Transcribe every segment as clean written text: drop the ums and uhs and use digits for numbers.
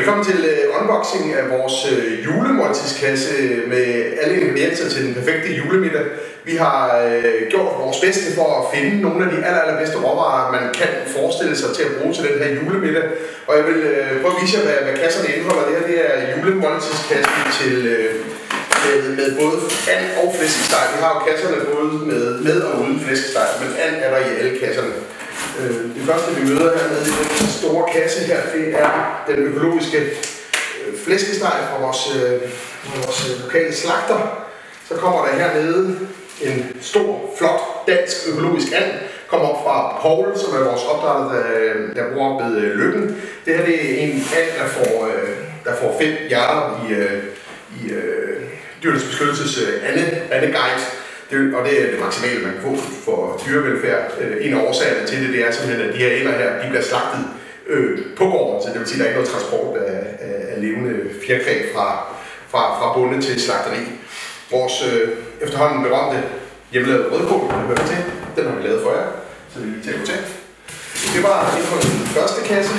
Velkommen til unboxing af vores julemåltidskasse med alle ingredienser til den perfekte julemiddag. Vi har gjort vores bedste for at finde nogle af de allerbedste råvarer, man kan forestille sig til at bruge til den her julemiddag. Og jeg vil prøve at vise jer, hvad kasserne indeholder. Det er julemåltidskassen til med både and og flæskesteg. Vi har jo kasserne både med og uden flæskesteg, men and er der i alle kasserne. Det første vi møder hernede i den store kasse her, det er den økologiske flæskesteg fra vores lokale slagter. Så kommer der hernede en stor, flot dansk økologisk and. Kommer op fra Poul, som er vores opdrætter, der bor op ved Løkken. Det her det er en and, der får 5 hjerter i Dyrenes Beskyttelses andeguide. Og det er det maksimale, man kan få for dyrevelfærd. En af årsagerne til det er simpelthen, at de her ender her, de bliver slagtet på gården. Så det vil sige, at der er ikke noget transport af levende fjerkræ fra bonde til slagteri. Vores efterhånden berømte hjemmelavede rødkål, der hører til, den har vi lavet for jer, så det vil vi tage på til. Det var indholdet i den første kasse.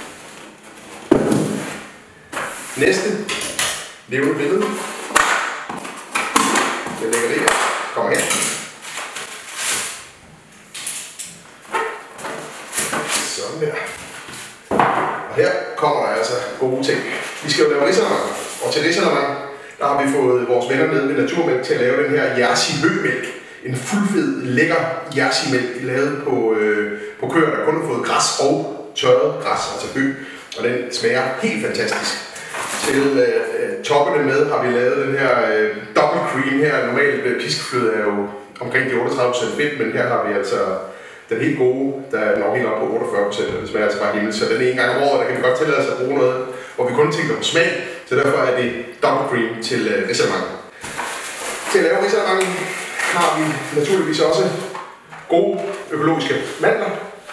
Næste levende billede. Det ligger det her. Kom her. Sådan der. Og her kommer der altså gode ting. Vi skal jo lave risalamande, og til risalamande, der har vi fået vores venner nede ved Naturmælk til at lave den her Jersey hømælk. En fuldfed, lækker Jersey-mælk, lavet på køer, der kun har fået græs og tørret græs, altså hø. Og den smager helt fantastisk. Til toppene med har vi lavet den her double cream her. Normalt piskefløde er jo omkring de 38% fedt, men her har vi altså den helt gode, der er nok helt op på 48%, og det smager altså bare himmel. Så den ene gang om året, der kan vi godt tillade os at bruge noget, hvor vi kun tænker på smag, så derfor er det double cream til risalamande. Til at lave risalamande har vi naturligvis også gode økologiske mandler,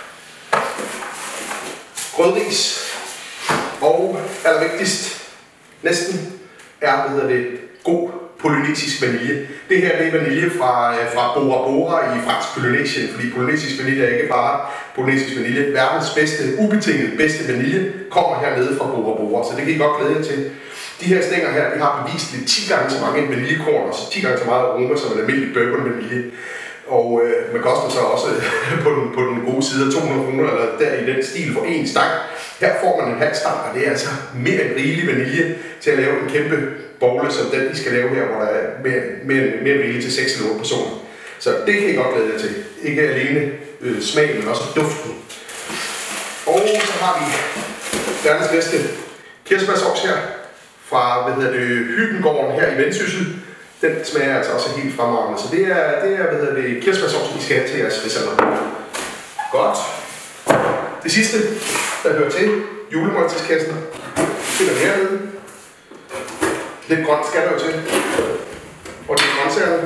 grødris og allervigtigst næsten er, god polynesisk vanilje. Det her det er vanilje fra Bora Bora i fransk Polynesien, fordi polynesisk vanilje er ikke bare polynesisk vanilje. Verdens bedste, ubetinget bedste vanilje kommer hernede fra Bora Bora, så det kan I godt glæde jer til. De her stænger her, de har bevisligt 10 gange så mange vaniljekorn, og 10 gange så meget aroma som en almindelig bourbon vanilje. Og man koster så også på den gode side af 200 kroner, eller der i den stil for en stang. Her får man en halv stang, og det er altså mere end rigelig vanilje til at lave en kæmpe bogle, som den, I skal lave her, hvor der er mere end rigeligt til 6 eller 8 personer. Så det kan I godt glæde jer til. Ikke alene smagen, men også duften. Og så har vi verdens bedste kirsebærsovs her, fra Hyggengården her i Vendsyssel. Den smager altså også helt fremragende. Så det er kirsebærsovs, I skal have til jeres risalamande. Godt. Det sidste, der hører til julemåltidskassen, finder vi hernede. Lidt grønt skal der jo til. Og det er grøntsagerne.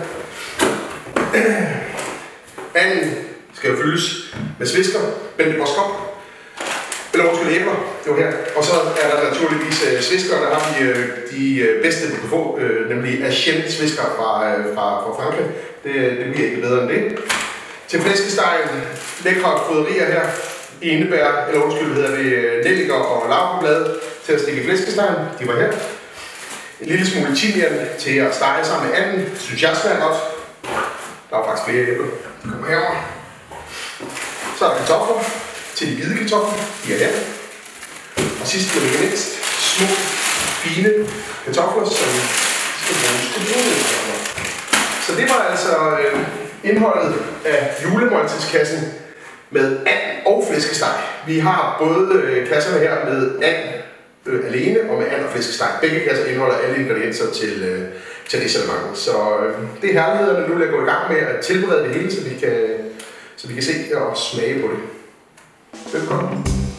Anden skal jo fyldes med svisker, bente boskop. Eller undskyld, æbler, det var her. Og så er der naturligvis svisker, der har vi de bedste, vi kan få, nemlig Asian svisker fra Frankrig. Det bliver ikke bedre end det. Til flæskestegen, lækre krydderier her, indebær, eller undskyld, nelliker og lavreblade til at stikke i flæskestegen. De var her. En lille smule timian til at stege sammen med anden, synes jeg smager godt. Der er faktisk flere æbler. De kommer herover. Så er der kartofler. Til de hvide kartofler, de er her. Og sidst men ikke mindst, små, fine kartofler, som skal bruges til julekartofler. Så det var altså indholdet af julemåltidskassen med and og flæskesteg. Vi har både kasserne her med and alene og med and og flæskesteg. Begge kasser indeholder alle ingredienser til risalamande. Så det er herlighederne, nu vil jeg gå i gang med at tilberede det hele, så vi kan se og smage på det. Velkommen.